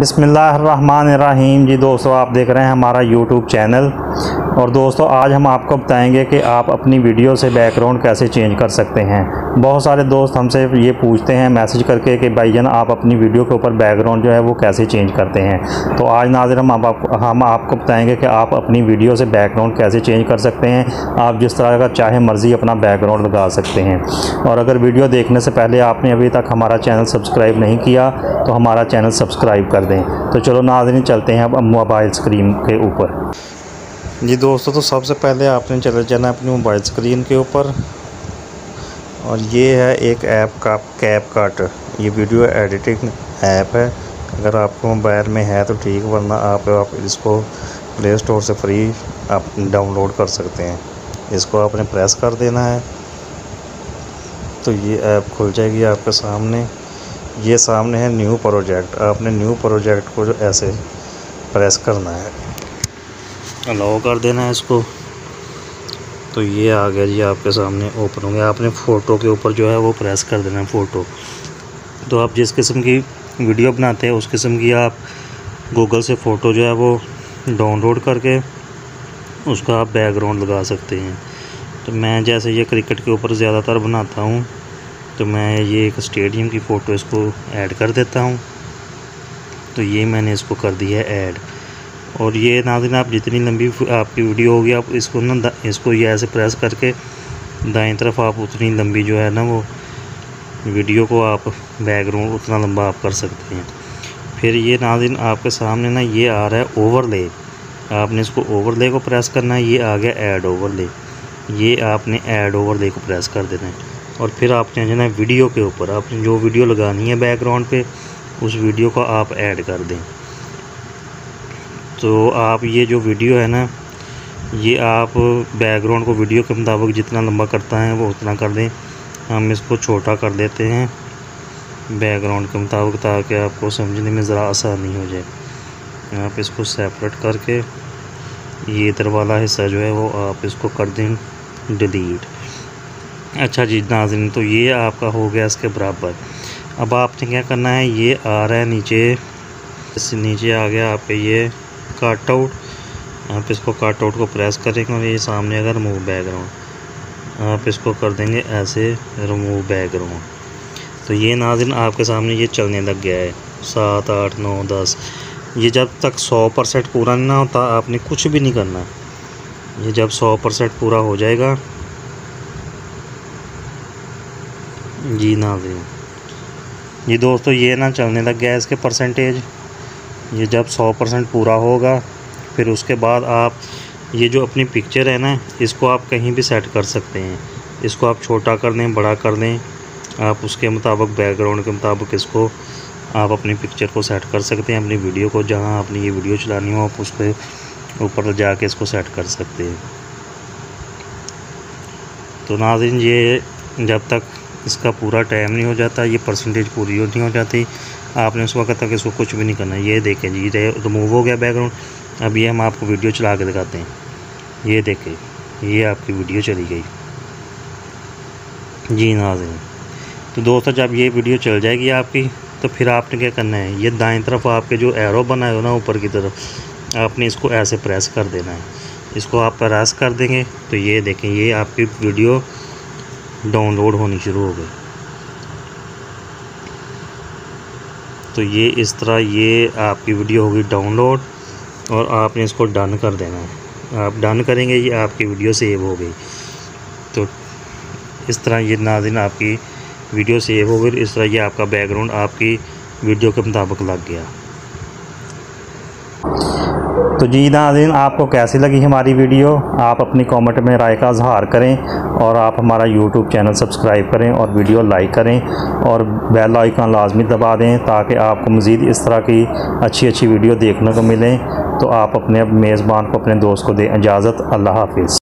बिस्मिल्लाहिर्रहमानिर्रहीम। जी दोस्तों, आप देख रहे हैं हमारा यूट्यूब चैनल। और दोस्तों, आज हम आपको बताएंगे कि आप अपनी वीडियो से बैकग्राउंड कैसे चेंज कर सकते हैं। बहुत सारे दोस्त हमसे ये पूछते हैं मैसेज करके कि भाईजान आप अपनी वीडियो के ऊपर बैकग्राउंड जो है वो कैसे चेंज करते हैं। तो आज नाज़रीन हम आपको बताएंगे कि आप अपनी वीडियो से बैकग्राउंड कैसे चेंज कर सकते हैं। आप जिस तरह का चाहे मर्ज़ी अपना बैकग्राउंड लगा सकते हैं। और अगर वीडियो देखने से पहले आपने अभी तक हमारा चैनल सब्सक्राइब नहीं किया तो हमारा चैनल सब्सक्राइब कर दें। तो चलो नाज़रीन, चलते हैं अब मोबाइल स्क्रीन के ऊपर। जी दोस्तों, तो सबसे पहले आपने चले जाना अपनी मोबाइल स्क्रीन के ऊपर। और ये है एक ऐप का कैपकट। ये वीडियो एडिटिंग ऐप है। अगर आपको मोबाइल में है तो ठीक, वरना आप इसको प्ले स्टोर से फ्री आप डाउनलोड कर सकते हैं। इसको आपने प्रेस कर देना है तो ये ऐप खुल जाएगी आपके सामने। ये सामने है न्यू प्रोजेक्ट। आपने न्यू प्रोजेक्ट को जो ऐसे प्रेस करना है, अलाउ कर देना है इसको। तो ये आ गया जी आपके सामने ओपन हो गया। आपने फ़ोटो के ऊपर जो है वो प्रेस कर देना है फ़ोटो। तो आप जिस किस्म की वीडियो बनाते हैं उस किस्म की आप गूगल से फ़ोटो जो है वो डाउनलोड करके उसका आप बैकग्राउंड लगा सकते हैं। तो मैं जैसे ये क्रिकेट के ऊपर ज़्यादातर बनाता हूँ, तो मैं ये एक स्टेडियम की फ़ोटो इसको ऐड कर देता हूँ। तो ये मैंने इसको कर दिया है ऐड। और ये नाज़रीन, आप जितनी लंबी आपकी वीडियो होगी आप इसको ना इसको ये ऐसे प्रेस करके दाईं तरफ आप उतनी लंबी जो है ना वो वीडियो को आप बैकग्राउंड उतना लंबा आप कर सकते हैं। फिर ये नाज़रीन आपके सामने ना ये आ रहा है ओवरले। आपने इसको ओवरले को प्रेस करना है। ये आ गया ऐड ओवरले। ये आपने ऐड ओवरले को प्रेस कर देना है। और फिर आपने जो है वीडियो के ऊपर आपने जो वीडियो लगानी है बैकग्राउंड पे उस वीडियो को आप ऐड कर दें। तो आप ये जो वीडियो है ना, ये आप बैकग्राउंड को वीडियो के मुताबिक जितना लंबा करता है वो उतना कर दें। हम इसको छोटा कर देते हैं बैकग्राउंड के मुताबिक, ताकि आपको समझने में ज़रा आसानी हो जाए। आप इसको सेपरेट करके ये इधर वाला हिस्सा जो है वो आप इसको कर दें डिलीट। अच्छा जी नाज़रीन, तो ये आपका हो गया इसके बराबर। अब आपने क्या करना है, ये आ रहा है नीचे, इससे नीचे आ गया आपके ये कट आउट। आप इसको कट आउट को प्रेस करेंगे और ये सामने अगर रिमूव बैकग्राउंड आप इसको कर देंगे ऐसे रिमूव बैकग्राउंड। तो ये नाज़रीन आपके सामने ये चलने लग गया है 7, 8, 9, 10। ये जब तक 100% पूरा ना होता आपने कुछ भी नहीं करना। ये जब 100% पूरा हो जाएगा जी नाज़रीन, ये दोस्तों ये ना चलने लग गया है इसके परसेंटेज। ये जब 100% पूरा होगा फिर उसके बाद आप ये जो अपनी पिक्चर है ना, इसको आप कहीं भी सेट कर सकते हैं। इसको आप छोटा कर दें, बड़ा कर दें, आप उसके मुताबिक बैकग्राउंड के मुताबिक इसको आप अपनी पिक्चर को सेट कर सकते हैं। अपनी वीडियो को जहां आपने ये वीडियो चलानी हो आप उस पर ऊपर जाके इसको सेट कर सकते हैं। तो नाज़रीन, ये जब तक इसका पूरा टाइम नहीं हो जाता, ये परसेंटेज पूरी नहीं हो जाती, आपने उस वक्त तक इसको कुछ भी नहीं करना। ये देखें जी, रिमूव हो गया बैकग्राउंड। अब ये हम आपको वीडियो चला के दिखाते हैं। ये देखें, ये आपकी वीडियो चली गई जी नाज़रीन। तो दोस्तों, जब ये वीडियो चल जाएगी आपकी तो फिर आपने क्या करना है, ये दाएं तरफ आपके जो एरो बनाए हो ना ऊपर की तरफ, आपने इसको ऐसे प्रेस कर देना है। इसको आप प्रेस कर देंगे तो ये देखें, ये आपकी वीडियो डाउनलोड होनी शुरू हो गई। तो ये इस तरह ये आपकी वीडियो होगी डाउनलोड और आपने इसको डन कर देना है। आप डन करेंगे, ये आपकी वीडियो सेव हो गई। तो इस तरह ये नाज़रीन आपकी वीडियो सेव हो गई। इस तरह ये आपका बैकग्राउंड आपकी वीडियो के मुताबिक लग गया। तो जी नाज़रीन, आपको कैसी लगी हमारी वीडियो? आप अपनी कमेंट में राय का इज़हार करें और आप हमारा यूट्यूब चैनल सब्सक्राइब करें और वीडियो लाइक करें और बेल आइकन लाजमी दबा दें ताकि आपको मज़ीद इस तरह की अच्छी वीडियो देखने को मिलें। तो आप अपने मेज़बान को, अपने दोस्त को दें इजाज़त। अल्लाह हाफिज़।